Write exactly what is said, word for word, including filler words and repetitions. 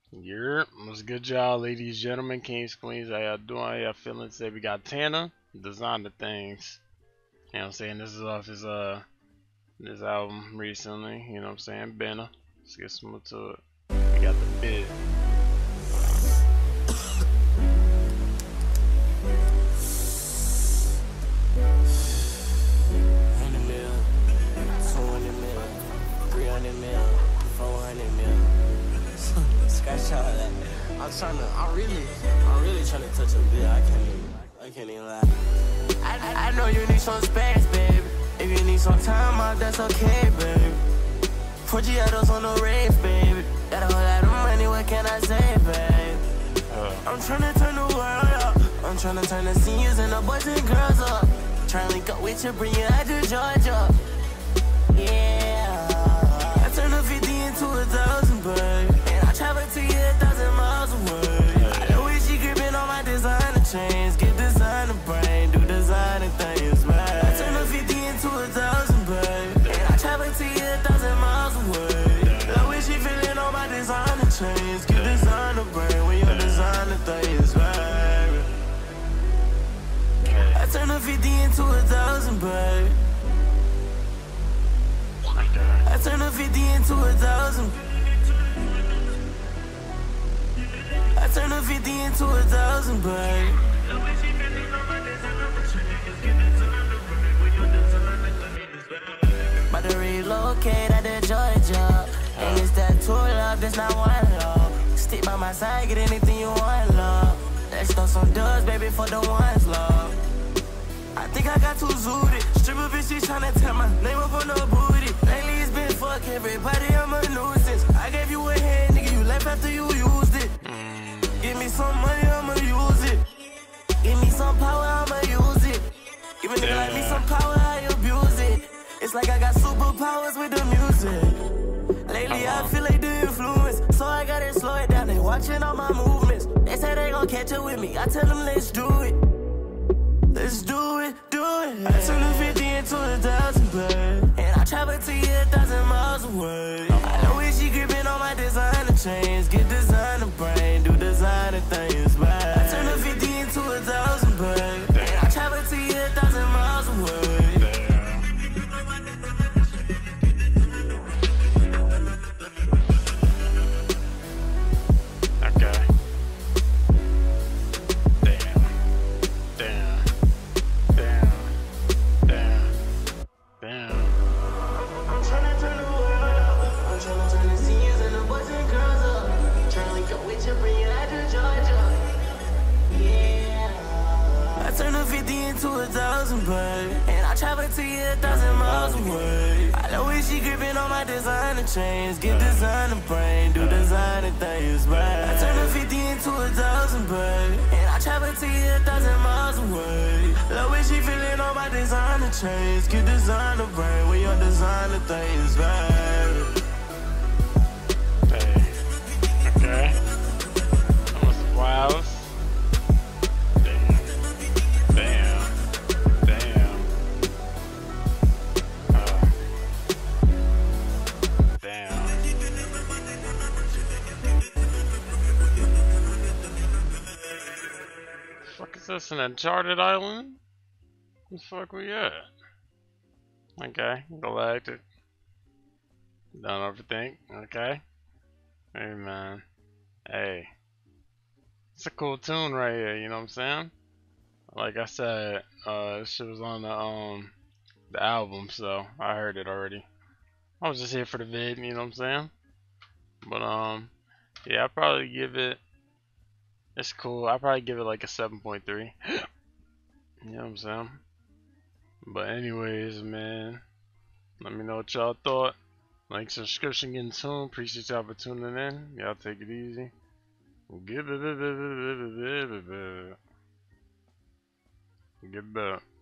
Yep, what's good, y'all, ladies, gentlemen, kings, queens? How y'all doing? How y'all feeling today? We got Tana, designer things. You know what I'm saying? This is off his uh this album recently. You know what I'm saying? Bana. Let's get some to it. We got the bid. Scratch all that. I'm trying to, I'm really, I'm really trying to touch a bit. I can't even, I can't even lie. I, I, I know you need some space, baby. If you need some time out, that's okay, baby. Put Giottos on the rave, baby. Got a whole lot of money, what can I say, babe? Uh. I'm trying to turn the world up. I'm trying to turn the seniors and the boys and girls up. Trying to link up with you, bring you out to Georgia. Yeah. I turn the fifty into a thousand, babe. Travel to you a thousand miles away. I know when she gripping on my designer chains. Get designer brain, do designer things, man. I turn the fifty into a thousand, babe. And I travel to you a thousand miles away. Love when she feeling on my designer chains. Get designer brain when your designer things, baby. I turn the fifty into a thousand, babe. I turn the fifty into a thousand. I turn a fifty into a thousand, babe. About to relocate out to Georgia. And it's that two love, that's not one love. Stick by my side, get anything you want, love. Let's throw some dubs, baby, for the ones, love. I think I got too zooted. Stripper bitch, she tryna tell my name up on the booty. Lately it's been fuck everybody, I'm a nuisance. I gave you a hand, nigga, you left after you used it. Give me some money, I'ma use it. Give me some power, I'ma use it. Give a nigga like me some power, I abuse it. It's like I got superpowers with the music. Lately I feel like the influence, so I gotta slow it down. They watching all my movements. They say they gon' catch up with me. I tell them let's do it. Let's do it, do it. I turn the fifty into a thousand, babe. And I travel to you a thousand miles away. I know when she gripping on my designer chains. Get designer brain, do designer things, babe. I turn the fifty into a thousand, babe. And I travel to you a thousand miles away. Okay. Damn. Damn. Damn. Damn. Damn. I'm trying to turn the world up. I'm trying to turn the seniors and the boys and girls up. Trying to link up with you, bring you out to Georgia. Yeah. I turn the fifty into a thousand, babe. And I travel to you a thousand miles away. I know when she gripping on my designer chains. Get designer brain, do designer things, babe. I turn the fifty into a thousand, babe. And I travel to you a thousand miles away. Love when she feeling on my designer chains. Get designer brain when your designer things, babe. Hey. Okay. Almost a while. Damn. Damn. Damn. Uh. Damn. Fuck is this, an uncharted island? Where the fuck we at? Okay, galactic. Don't overthink. Okay. Hey man. Hey. It's a cool tune right here, you know what I'm saying? Like I said, uh this shit was on the um the album, so I heard it already. I was just here for the vid, you know what I'm saying? But um yeah, I'd probably give it, it's cool. I'd probably give it like a seven point three. You know what I'm saying? But anyways, man, let me know what y'all thought. Like, subscription, getting tuned. Appreciate y'all for tuning in. Y'all take it easy. Get back.